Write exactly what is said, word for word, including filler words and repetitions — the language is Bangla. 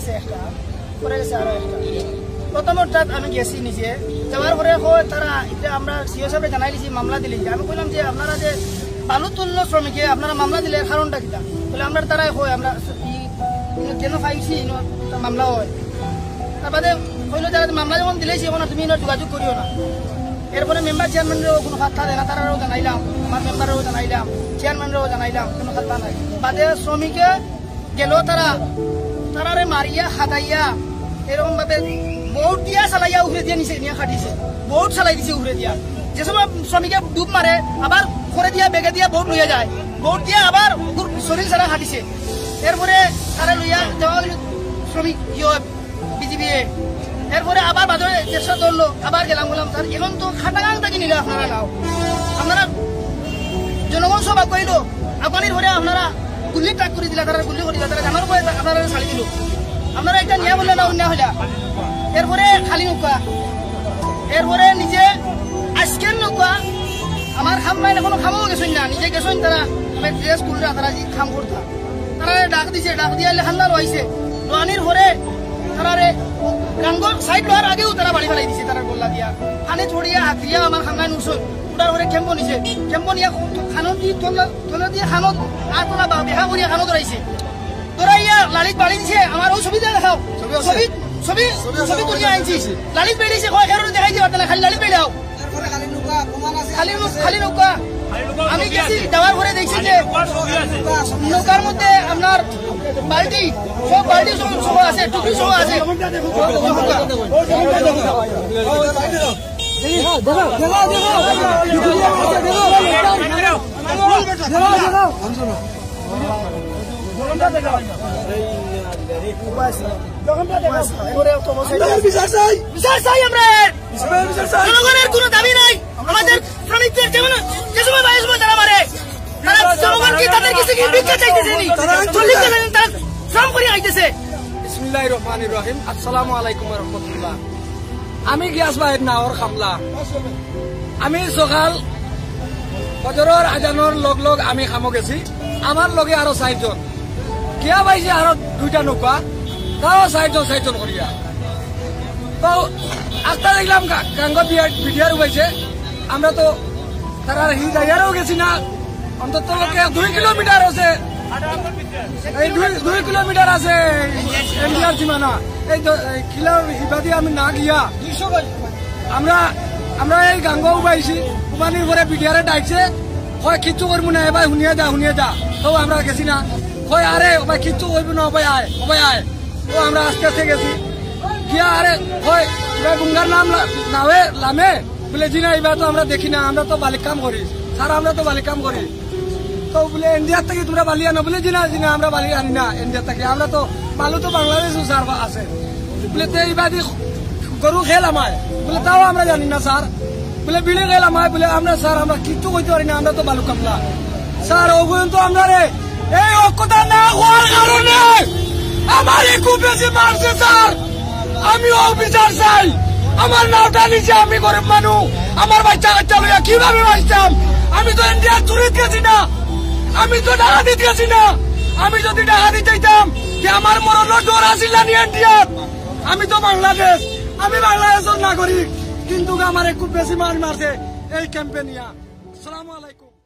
গেছে একটা পরে গেছে আরো একটা প্রথমটাত আমি গেছি নিজে যাওয়ার পরে হয় তারা এটা আমরা সিও সাহেব জানাই দিছি মামলা দিলি আমি বললাম যে আপনারা যে বালু তুল্য শ্রমিকে আপনারা মামলা দিলে কারণটা কিটা বলে আমরা তারাই হয় আমরা কেন পাইছি মামলা হয় তারপরে হইলো যারা মামলা যখন দিলেছি এখন তুমি যোগাযোগ করিও না এরপরে মেম্বার চেয়ারম্যানেরও কোনো খাতা দেয় না তারাও জানাইলাম আমার মেম্বারেরও জানাইলাম চেয়ারম্যানেরও জানাইলাম কোনো খাতা নাই বাদে শ্রমিকে গেল তারা তারারে মারিয়া হাতাইয়া এরকম ভাবে বোট দিয়া চালাইয়া উড়ে দিয়ে নিচে নিয়ে খাটিছে বোট চালাই দিছে উড়ে দিয়া যে সময় শ্রমিকে ডুব মারে আবার করে দিয়া বেগে দিয়া বোট লইয়া যায় বোট দিয়া আবার শরীর ছাড়া খাটিছে এরপরে তারা লইয়া যাওয়া শ্রমিক ইয়ে বিজিবি এরপরে আবার বাজারে চেষ্টা করলো আবার গেলাম বললাম স্যার এখন তো খাটাগাং থেকে নিলে আপনারা নাও আপনারা জনগণ সভা করিল আফগানির ঘরে আপনারা গুল্লি ট্রাক করে দিলা তারা গুল্লি করে দিলা তারা জানার পরে আপনারা ছাড়ি দিল আপনারা একটা নিয়া বললে না অন্য হইলা এরপরে খালি নৌকা এরপরে নিজে আজকের নৌকা আমার খাম নাই এখনো খামও গেছেন না নিজে গেছেন তারা আমার ড্রেস খুলরা তারা খাম করতা তারা ডাক দিছে ডাক দিয়ে হান্না রয়েছে লোহানির ঘরে তারারে গাঙ্গল সাইড লোয়ার আগেও তারা বাড়ি ফেলাই দিছে তারা গোল্লা দিয়া খানে ছড়িয়া হাত দিয়া আমার খান্নায় নুসল উঠার ঘরে খেম্প নিছে খেম্প নিয়া খানত দিয়ে তলা দিয়ে খানত আর তোলা বেহা করিয়া খানত ধরাইছে ধরাইয়া লালিত বাড়ি দিছে আমার ওই ছবি দিয়ে দেখাও ছবি ছবি ছবি তুলিয়া আনছি লালিত বেরিয়েছে এরও দেখাই দিবা তাহলে খালি লালিত বেরিয়াও খালি খালি নৌকা আমি গেছি যাওয়ার পরে দেখছি যে নৌকার মধ্যে আপনার বালতি সব বালতি সহ আছে টুকরি সহ আছে জনগণের কোন দাবি নাই আমাদের শ্রমিকদের যেমন যে সময় বাইশ বছর যারা মারে তারা জনগণ কি তাদের কিছু কি ভিক্ষা চাইতেছে তারা শ্রম করে আইতেছে। বিসমিল্লাহির রহমানির রহিম। আসসালামু আলাইকুম ওয়া রাহমাতুল্লাহ। আমি গিয়াস ভাইয়ের নাওর খামলা আমি সকাল ফজরের আজানোর লগ লগ আমি খামো গেছি আমার লগে আরো চারজন গিয়া পাইছে আরো দুইটা নৌকা তাও চারজন চারজন করিয়া তো আস্তা দেখলাম গাঙ্গ বিডিয়ার উপাইছে আমরা তো তারা হি জায়গারও গেছি না অন্তত দুই কিলোমিটার আছে এই দুই কিলোমিটার আছে ইন্ডিয়ার সীমানা এই কিলা হিবাদি আমি না গিয়া আমরা আমরা এই গাঙ্গ উবাইছি উবানির পরে বিডিয়ারে ডাকছে হয় কিচ্ছু করবো না এবার শুনিয়ে যা শুনিয়ে যা তো আমরা গেছি না হয় আরে ওবাই কিচ্ছু করবো না ওবাই আয় ওবাই আয় তো আমরা আস্তে আস্তে গেছি গিয়া আরে হয় এবার গুঙ্গার নাম নাওয়ে লামে বলে জি না এবার তো আমরা দেখি না আমরা তো বালিক কাম করি স্যার আমরা তো বালিক কাম করি তো বলে ইন্ডিয়ার থেকে তোমরা বালি আনো বলে জি না জি না আমরা বালি আনি না ইন্ডিয়ার থেকে আমরা তো বালু তো বাংলাদেশ স্যার আছে বলে তো এইবার গরু খেল আমায় বলে তাও আমরা জানি না স্যার বলে বিলে খেল আমায় বলে আমরা স্যার আমরা কিচ্ছু করতে পারি না আমরা তো বালু কামলা স্যার ও পর্যন্ত আমরা রে এই অক্ষতা না হওয়ার কারণে আমার খুব বেশি মারছে স্যার আমি অফিসার চাই আমার নাওটা নিচে আমি গরিব মানুষ আমার বাচ্চা কাচ্চা লইয়া কিভাবে বাঁচতাম আমি তো ইন্ডিয়া চুরিত গেছি না আমি তো ডাকাতি গেছি না আমি যদি ডাকাতি চাইতাম যে আমার মরণের ডর আসিল না ইন্ডিয়ার আমি তো বাংলাদেশ আমি বাংলাদেশের নাগরিক কিন্তু আমার খুব বেশি মার মারছে এই ক্যাম্পেনিয়া। আসসালামু আলাইকুম।